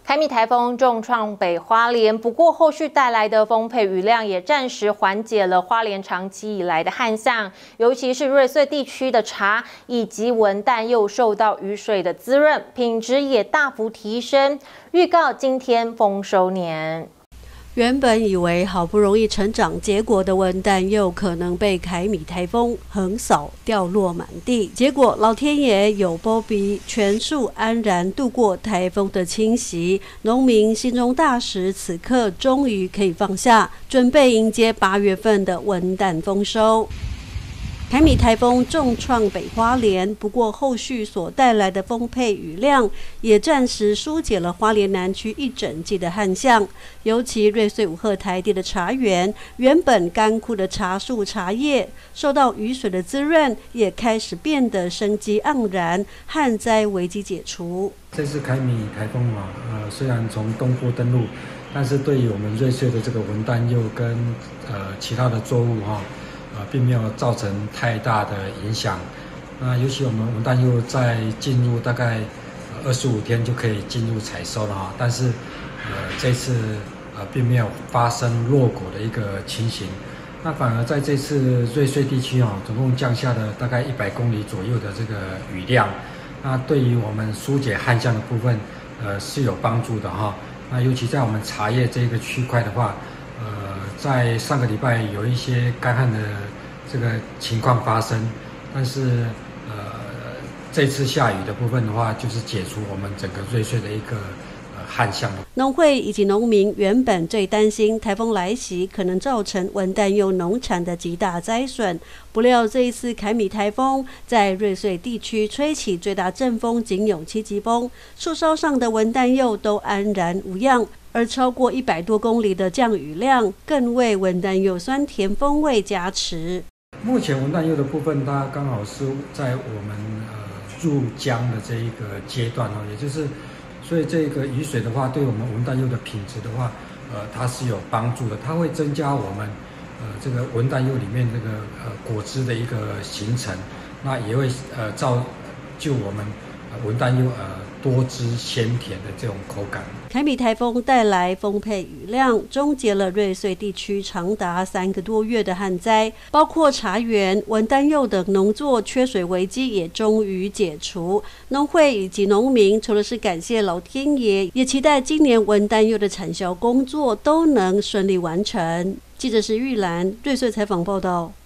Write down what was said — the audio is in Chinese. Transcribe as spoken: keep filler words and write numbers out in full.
凯米台风重创北花莲，不过后续带来的丰沛雨量也暂时缓解了花莲长期以来的旱象，尤其是瑞穗地区的茶以及文旦又受到雨水的滋润，品质也大幅提升。预告今天丰收年。 原本以为好不容易成长结果的文旦，又可能被凯米台风横扫，掉落满地。结果老天爷有保庇，全数安然度过台风的侵袭。农民心中大石，此刻终于可以放下，准备迎接八月份的文旦丰收。 凯米台风重创北花莲，不过后续所带来的丰沛雨量，也暂时疏解了花莲南区一整季的旱象。尤其瑞穗五鹤台地的茶园，原本干枯的茶树茶叶，受到雨水的滋润，也开始变得生机盎然，旱灾危机解除。 这次凯米台风啊，呃，虽然从东部登陆，但是对于我们瑞穗的这个文旦柚跟呃其他的作物哈、啊。 呃，并没有造成太大的影响。那尤其我们文旦柚在进入大概二十五天就可以进入采收了哈，但是呃这次呃并没有发生落果的一个情形。那反而在这次瑞穗地区啊，总共降下了大概一百公里左右的这个雨量，那对于我们疏解旱象的部分，呃是有帮助的哈。那尤其在我们茶叶这个区块的话。 呃，在上个礼拜有一些干旱的这个情况发生，但是呃，这次下雨的部分的话，就是解除我们整个瑞穗的一个呃旱象。 农会以及农民原本最担心台风来袭可能造成文旦柚农产的极大灾损，不料这一次凯米台风在瑞穗地区吹起最大阵风仅有七级风，树梢上的文旦柚都安然无恙。 而超过一百多公里的降雨量，更为文旦柚酸甜风味加持。 目前文旦柚的部分，它刚好是在我们呃入浆的这一个阶段哦，也就是，所以这个雨水的话，对我们文旦柚的品质的话，呃，它是有帮助的，它会增加我们呃这个文旦柚里面这个呃果汁的一个形成，那也会呃造就我们呃文旦柚呃。 多汁鲜甜的这种口感。 凯米台风带来丰沛雨量，终结了瑞穗地区长达三个多月的旱灾，包括茶园、文旦柚等农作缺水危机也终于解除。农会以及农民除了是感谢老天爷，也期待今年文旦柚的产销工作都能顺利完成。记者是玉兰，瑞穗采访报道。